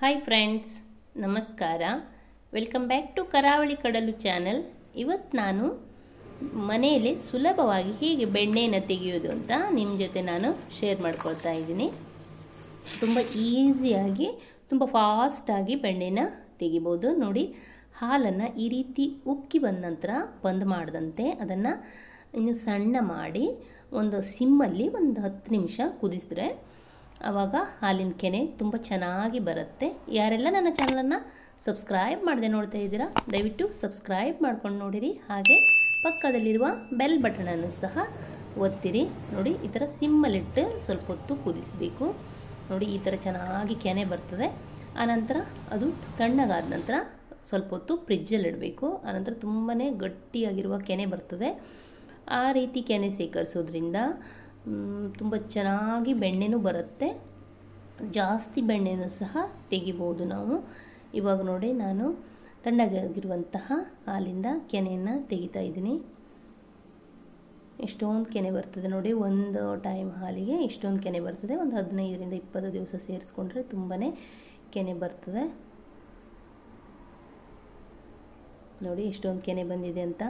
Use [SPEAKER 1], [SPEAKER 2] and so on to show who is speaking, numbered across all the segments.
[SPEAKER 1] Hi friends, ನಮಸ್ಕಾರ. Welcome back to Karavali Kadalu channel. ಇವತ್ತು ನಾನು ಮನೆಯಲ್ಲೇ ಸುಲಭವಾಗಿ ಹೇಗೆ ಬೆಣ್ಣೆಯನ್ನು ತೆಗೆಯೋದು ಅಂತ ನಿಮ್ಮ ಜೊತೆ ನಾನು ಶೇರ್ ಮಾಡ್ಕೊಳ್ತಾ ಇದ್ದೀನಿ. ತುಂಬ ಈಸಿಯಾಗಿ, ತುಂಬ ಫಾಸ್ಟಾಗಿ ಬೆಣ್ಣೆನ ತೆಗಿಬೋದು. ನೋಡಿ, ಹಾಲನ್ನು ಈ ರೀತಿ ಉಕ್ಕಿ ಬಂದ ನಂತರ ಬಂದ್ ಮಾಡದಂತೆ ಅದನ್ನು ಇನ್ನು ಸಣ್ಣ ಮಾಡಿ ಒಂದು ಸಿಮ್ಮಲ್ಲಿ ಒಂದು 10 ನಿಮಿಷ ಕುದಿಸಿದ್ರೆ ಆವಾಗ ಹಾಲಿನ ಕೆನೆ ತುಂಬ ಚೆನ್ನಾಗಿ ಬರುತ್ತೆ. ಯಾರೆಲ್ಲ ನನ್ನ ಚಾನಲನ್ನು ಸಬ್ಸ್ಕ್ರೈಬ್ ಮಾಡದೆ ನೋಡ್ತಾ ಇದ್ದೀರಾ, ದಯವಿಟ್ಟು ಸಬ್ಸ್ಕ್ರೈಬ್ ಮಾಡ್ಕೊಂಡು ನೋಡಿರಿ. ಹಾಗೆ ಪಕ್ಕದಲ್ಲಿರುವ ಬೆಲ್ ಬಟನನ್ನು ಸಹ ಒತ್ತಿರಿ. ನೋಡಿ, ಈ ಥರ ಸಿಮ್ಮಲ್ಲಿಟ್ಟು ಸ್ವಲ್ಪ ಹೊತ್ತು ಕುದಿಸಬೇಕು. ನೋಡಿ, ಈ ಥರ ಚೆನ್ನಾಗಿ ಕೆನೆ ಬರ್ತದೆ. ಆನಂತರ ಅದು ತಣ್ಣಗಾದ ನಂತರ ಸ್ವಲ್ಪ ಹೊತ್ತು ಫ್ರಿಜ್ಜಲ್ಲಿ ಇಡಬೇಕು. ಆನಂತರ ತುಂಬಾ ಗಟ್ಟಿಯಾಗಿರುವ ಕೆನೆ ಬರ್ತದೆ. ಆ ರೀತಿ ಕೆನೆ ಸೇಕರಿಸೋದ್ರಿಂದ ತುಂಬ ಚೆನ್ನಾಗಿ ಬೆಣ್ಣೆನೂ ಬರುತ್ತೆ. ಜಾಸ್ತಿ ಬೆಣ್ಣೆನೂ ಸಹ ತೆಗಿಬೋದು ನಾವು. ಇವಾಗ ನೋಡಿ, ನಾನು ತಣ್ಣಗಾಗಿರುವಂತಹ ಹಾಲಿಂದ ಕೆನೆಯನ್ನು ತೆಗಿತಾ ಇದ್ದೀನಿ. ಎಷ್ಟೊಂದು ಕೆನೆ ಬರ್ತದೆ ನೋಡಿ, ಒಂದು ಟೈಮ್ ಹಾಲಿಗೆ ಇಷ್ಟೊಂದು ಕೆನೆ ಬರ್ತದೆ. ಒಂದು 15ರಿಂದ 20 ದಿವಸ ಸೇರಿಸ್ಕೊಂಡ್ರೆ ತುಂಬಾ ಕೆನೆ ಬರ್ತದೆ. ನೋಡಿ ಎಷ್ಟೊಂದು ಕೆನೆ ಬಂದಿದೆ ಅಂತ.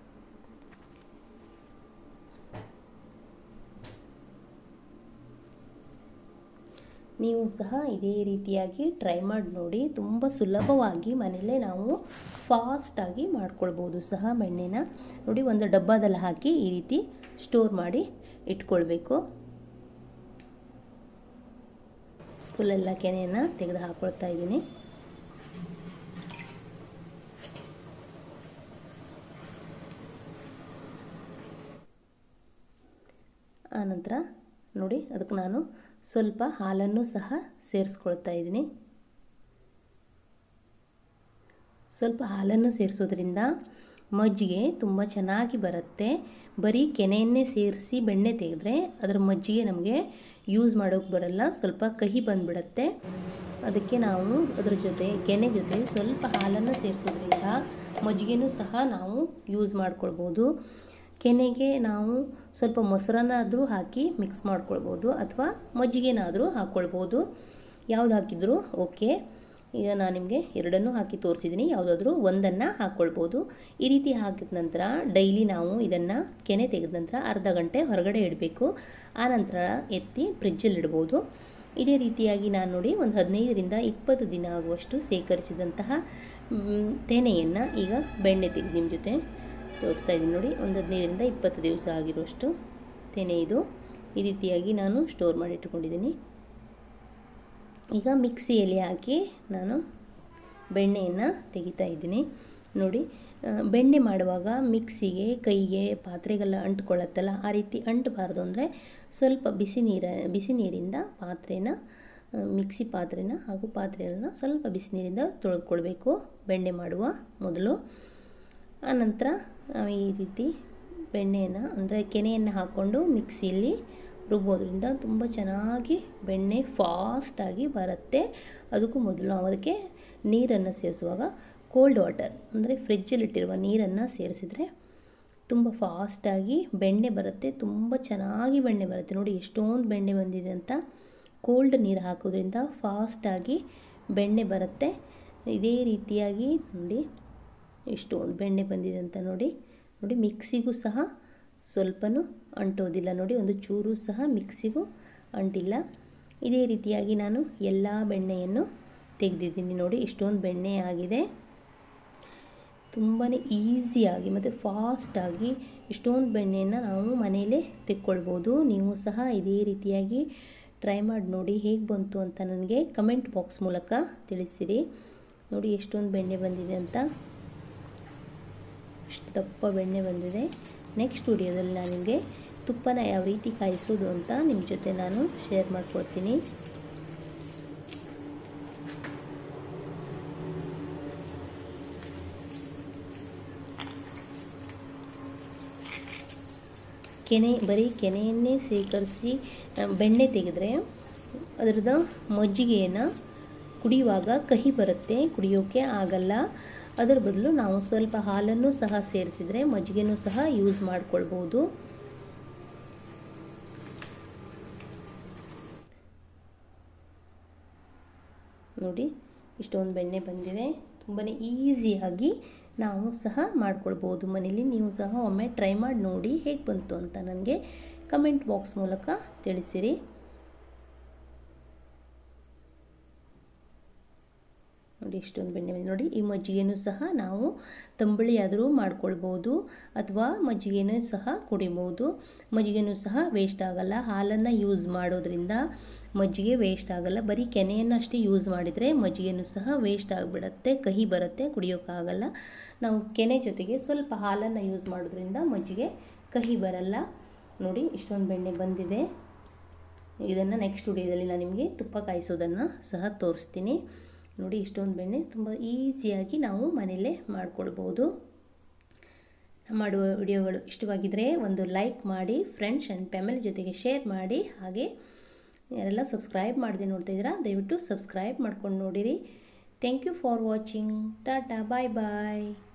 [SPEAKER 1] ನೀವು ಸಹ ಇದೇ ರೀತಿಯಾಗಿ ಟ್ರೈ ಮಾಡಿ ನೋಡಿ. ತುಂಬ ಸುಲಭವಾಗಿ ಮನೆಯಲ್ಲೇ ನಾವು ಫಾಸ್ಟಾಗಿ ಮಾಡ್ಕೊಳ್ಬೋದು ಸಹ ಬೆಣ್ಣೆನ. ನೋಡಿ, ಒಂದು ಡಬ್ಬದಲ್ಲಿ ಹಾಕಿ ಈ ರೀತಿ ಸ್ಟೋರ್ ಮಾಡಿ ಇಟ್ಕೊಳ್ಬೇಕು. ಫುಲ್ಲೆಲ್ಲ ಕೆನೆಯನ್ನು ತೆಗೆದು ಹಾಕ್ಕೊಳ್ತಾ ಇದ್ದೀನಿ. ಆನಂತರ ನೋಡಿ, ಅದಕ್ಕೆ ನಾನು ಸ್ವಲ್ಪ ಹಾಲನ್ನು ಸಹ ಸೇರಿಸ್ಕೊಳ್ತಾ ಇದ್ದೀನಿ. ಸ್ವಲ್ಪ ಹಾಲನ್ನು ಸೇರಿಸೋದ್ರಿಂದ ಮಜ್ಜಿಗೆ ತುಂಬ ಚೆನ್ನಾಗಿ ಬರುತ್ತೆ. ಬರೀ ಕೆನೆಯನ್ನೇ ಸೇರಿಸಿ ಬೆಣ್ಣೆ ತೆಗೆದ್ರೆ ಅದರ ಮಜ್ಜಿಗೆ ನಮಗೆ ಯೂಸ್ ಮಾಡೋಕ್ಕೆ ಬರಲ್ಲ, ಸ್ವಲ್ಪ ಕಹಿ ಬಂದುಬಿಡುತ್ತೆ. ಅದಕ್ಕೆ ನಾವು ಅದರ ಜೊತೆ ಕೆನೆ ಜೊತೆ ಸ್ವಲ್ಪ ಹಾಲನ್ನು ಸೇರಿಸೋದ್ರಿಂದ ಮಜ್ಜಿಗೆನೂ ಸಹ ನಾವು ಯೂಸ್ ಮಾಡ್ಕೊಳ್ಬೋದು. ಕೆನೆಗೆ ನಾವು ಸ್ವಲ್ಪ ಮೊಸರನ್ನಾದರೂ ಹಾಕಿ ಮಿಕ್ಸ್ ಮಾಡ್ಕೊಳ್ಬೋದು, ಅಥವಾ ಮಜ್ಜಿಗೆನಾದರೂ ಹಾಕ್ಕೊಳ್ಬೋದು. ಯಾವುದು ಹಾಕಿದರೂ ಓಕೆ. ಈಗ ನಾನು ನಿಮಗೆ ಎರಡನ್ನೂ ಹಾಕಿ ತೋರಿಸಿದ್ದೀನಿ, ಯಾವುದಾದ್ರೂ ಒಂದನ್ನು ಹಾಕ್ಕೊಳ್ಬೋದು. ಈ ರೀತಿ ಹಾಕಿದ ನಂತರ ಡೈಲಿ ನಾವು ಇದನ್ನು ಕೆನೆ ತೆಗೆದ ನಂತರ ಅರ್ಧ ಗಂಟೆ ಹೊರಗಡೆ ಇಡಬೇಕು. ಆನಂತರ ಎತ್ತಿ ಫ್ರಿಜ್ಜಲ್ಲಿ ಇಡ್ಬೋದು. ಇದೇ ರೀತಿಯಾಗಿ ನಾನು ನೋಡಿ ಒಂದು 15ರಿಂದ 20 ದಿನ ಆಗುವಷ್ಟು ಸೇಕರಿಸಿದಂತಹ ತೆನೆಯನ್ನು ಈಗ ಬೆಣ್ಣೆ ತೆಗೆದು ನಿಮ್ಮ ಜೊತೆ ತೋರಿಸ್ತಾ ಇದ್ದೀನಿ. ನೋಡಿ, ಒಂದು 15ರಿಂದ 20 ದಿವಸ ಆಗಿರುವಷ್ಟು ತೆನೆ ಇದು. ಈ ರೀತಿಯಾಗಿ ನಾನು ಸ್ಟೋರ್ ಮಾಡಿ ಇಟ್ಕೊಂಡಿದ್ದೀನಿ. ಈಗ ಮಿಕ್ಸಿಯಲ್ಲಿ ಹಾಕಿ ನಾನು ಬೆಣ್ಣೆಯನ್ನು ತೆಗಿತಾ ಇದ್ದೀನಿ. ನೋಡಿ, ಬೆಣ್ಣೆ ಮಾಡುವಾಗ ಮಿಕ್ಸಿಗೆ, ಕೈಗೆ, ಪಾತ್ರೆಗೆಲ್ಲ ಅಂಟ್ಕೊಳ್ಳುತ್ತಲ್ಲ, ಆ ರೀತಿ ಅಂಟಬಾರ್ದು ಅಂದರೆ ಸ್ವಲ್ಪ ಬಿಸಿ ನೀರಿಂದ ಮಿಕ್ಸಿ ಪಾತ್ರೆನ ಹಾಗೂ ಪಾತ್ರೆಯನ್ನು ಸ್ವಲ್ಪ ಬಿಸಿ ನೀರಿಂದ ತೊಳೆದುಕೊಳ್ಬೇಕು ಬೆಣ್ಣೆ ಮಾಡುವ ಮೊದಲು. ಆನಂತರ ನಾವು ಈ ರೀತಿ ಬೆಣ್ಣೆಯನ್ನು ಅಂದರೆ ಕೆನೆಯನ್ನು ಹಾಕ್ಕೊಂಡು ಮಿಕ್ಸಿಯಲ್ಲಿ ರುಬ್ಬೋದ್ರಿಂದ ತುಂಬ ಚೆನ್ನಾಗಿ ಬೆಣ್ಣೆ ಫಾಸ್ಟಾಗಿ ಬರುತ್ತೆ. ಅದಕ್ಕೂ ಮೊದಲು ನಾವು ಅದಕ್ಕೆ ನೀರನ್ನು ಸೇರಿಸುವಾಗ ಕೋಲ್ಡ್ ವಾಟರ್ ಅಂದರೆ ಫ್ರಿಜ್ಜಲ್ಲಿಟ್ಟಿರುವ ನೀರನ್ನು ಸೇರಿಸಿದರೆ ತುಂಬ ಫಾಸ್ಟಾಗಿ ಬೆಣ್ಣೆ ಬರುತ್ತೆ. ತುಂಬ ಚೆನ್ನಾಗಿ ಬೆಣ್ಣೆ ಬರುತ್ತೆ. ನೋಡಿ ಎಷ್ಟೊಂದು ಬೆಣ್ಣೆ ಬಂದಿದೆ ಅಂತ. ಕೋಲ್ಡ್ ನೀರು ಹಾಕೋದ್ರಿಂದ ಫಾಸ್ಟಾಗಿ ಬೆಣ್ಣೆ ಬರುತ್ತೆ. ಇದೇ ರೀತಿಯಾಗಿ ನೋಡಿ ಎಷ್ಟೊಂದು ಬೆಣ್ಣೆ ಬಂದಿದೆ ಅಂತ. ನೋಡಿ ಮಿಕ್ಸಿಗೂ ಸಹ ಸ್ವಲ್ಪನೂ ಅಂಟೋದಿಲ್ಲ. ನೋಡಿ, ಒಂದು ಚೂರು ಸಹ ಮಿಕ್ಸಿಗೂ ಅಂಟಿಲ್ಲ. ಇದೇ ರೀತಿಯಾಗಿ ನಾನು ಎಲ್ಲ ಬೆಣ್ಣೆಯನ್ನು ತೆಗೆದಿದ್ದೀನಿ. ನೋಡಿ, ಇಷ್ಟೊಂದು ಬೆಣ್ಣೆ ಆಗಿದೆ. ತುಂಬಾ ಈಸಿಯಾಗಿ ಮತ್ತು ಫಾಸ್ಟಾಗಿ ಇಷ್ಟೊಂದು ಬೆಣ್ಣೆಯನ್ನು ನಾವು ಮನೆಯಲ್ಲೇ ತೆಕ್ಕೊಳ್ಬೋದು. ನೀವು ಸಹ ಇದೇ ರೀತಿಯಾಗಿ ಟ್ರೈ ಮಾಡಿ ನೋಡಿ. ಹೇಗೆ ಬಂತು ಅಂತ ನನಗೆ ಕಮೆಂಟ್ ಬಾಕ್ಸ್ ಮೂಲಕ ತಿಳಿಸಿರಿ. ನೋಡಿ ಎಷ್ಟೊಂದು ಬೆಣ್ಣೆ ಬಂದಿದೆ ಅಂತ. ಇಷ್ಟು ದಪ್ಪ ಬೆಣ್ಣೆ ಬಂದಿದೆ. ನೆಕ್ಸ್ಟ್ ವಿಡಿಯೋದಲ್ಲಿ ನಾನು ನಿಮಗೆ ತುಪ್ಪನ ಯಾವ ರೀತಿ ಕಾಯಿಸೋದು ಅಂತ ನಿಮ್ಮ ಜೊತೆ ನಾನು ಶೇರ್ ಮಾಡ್ಕೊಳ್ತೀನಿ. ಬರೀ ಕೆನೆಯನ್ನೇ ಸೇಕರಿಸಿ ಬೆಣ್ಣೆ ತೆಗೆದ್ರೆ ಅದರದ್ದು ಮಜ್ಜಿಗೆಯನ್ನು ಕುಡಿಯುವಾಗ ಕಹಿ ಬರುತ್ತೆ, ಕುಡಿಯೋಕ್ಕೆ ಆಗಲ್ಲ. ಅದರ ಬದಲು ನಾವು ಸ್ವಲ್ಪ ಹಾಲನ್ನು ಸಹ ಸೇರಿಸಿದರೆ ಮಜ್ಜಿಗೆನೂ ಸಹ ಯೂಸ್ ಮಾಡ್ಕೊಳ್ಬೋದು. ನೋಡಿ ಇಷ್ಟೊಂದು ಬೆಣ್ಣೆ ಬಂದಿದೆ. ತುಂಬಾ ಈಸಿಯಾಗಿ ನಾವು ಸಹ ಮಾಡ್ಕೊಳ್ಬೋದು ಮನೇಲಿ. ನೀವು ಸಹ ಒಮ್ಮೆ ಟ್ರೈ ಮಾಡಿ ನೋಡಿ ಹೇಗೆ ಬಂತು ಅಂತ ನನಗೆ ಕಮೆಂಟ್ ಬಾಕ್ಸ್ ಮೂಲಕ ತಿಳಿಸಿರಿ. ನೋಡಿ ಇಷ್ಟೊಂದು ಬೆಣ್ಣೆ ಬಂದಿದೆ. ನೋಡಿ ಈ ಮಜ್ಜಿಗೆನೂ ಸಹ ನಾವು ತಂಬುಳಿ ಆದರೂ ಮಾಡ್ಕೊಳ್ಬೋದು ಅಥವಾ ಮಜ್ಜಿಗೆನೂ ಸಹ ಕುಡಿಬೋದು. ಮಜ್ಜಿಗೆನೂ ಸಹ ವೇಸ್ಟ್ ಆಗಲ್ಲ. ಹಾಲನ್ನು ಯೂಸ್ ಮಾಡೋದ್ರಿಂದ ಮಜ್ಜಿಗೆ ವೇಸ್ಟ್ ಆಗಲ್ಲ. ಬರೀ ಕೆನೆಯನ್ನು ಅಷ್ಟೇ ಯೂಸ್ ಮಾಡಿದರೆ ಮಜ್ಜಿಗೆನೂ ಸಹ ವೇಸ್ಟ್ ಆಗಿಬಿಡುತ್ತೆ, ಕಹಿ ಬರುತ್ತೆ, ಕುಡಿಯೋಕ್ಕಾಗಲ್ಲ. ನಾವು ಕೆನೆ ಜೊತೆಗೆ ಸ್ವಲ್ಪ ಹಾಲನ್ನು ಯೂಸ್ ಮಾಡೋದ್ರಿಂದ ಮಜ್ಜಿಗೆ ಕಹಿ ಬರಲ್ಲ. ನೋಡಿ ಇಷ್ಟೊಂದು ಬೆಣ್ಣೆ ಬಂದಿದೆ. ಇದನ್ನು ನೆಕ್ಸ್ಟ್ ವಿಡಿಯೋದಲ್ಲಿ ನಾನು ನಿಮಗೆ ತುಪ್ಪ ಕಾಯಿಸೋದನ್ನು ಸಹ ತೋರಿಸ್ತೀನಿ. ನೋಡಿ ಇಷ್ಟೊಂದು ಬೆಣ್ಣೆ ತುಂಬ ಈಸಿಯಾಗಿ ನಾವು ಮನೆಯಲ್ಲೇ ಮಾಡ್ಕೊಳ್ಬೋದು. ಮಾಡುವ ವಿಡಿಯೋಗಳು ಇಷ್ಟವಾಗಿದ್ದರೆ ಒಂದು ಲೈಕ್ ಮಾಡಿ, ಫ್ರೆಂಡ್ಸ್ ಆ್ಯಂಡ್ ಫ್ಯಾಮಿಲಿ ಜೊತೆಗೆ ಶೇರ್ ಮಾಡಿ. ಹಾಗೆ ಯಾರೆಲ್ಲ ಸಬ್ಸ್ಕ್ರೈಬ್ ಮಾಡದೆ ನೋಡ್ತಾ ಇದ್ದೀರಾ ದಯವಿಟ್ಟು ಸಬ್ಸ್ಕ್ರೈಬ್ ಮಾಡ್ಕೊಂಡು ನೋಡಿರಿ. Thank you for watching. Tata, bye bye.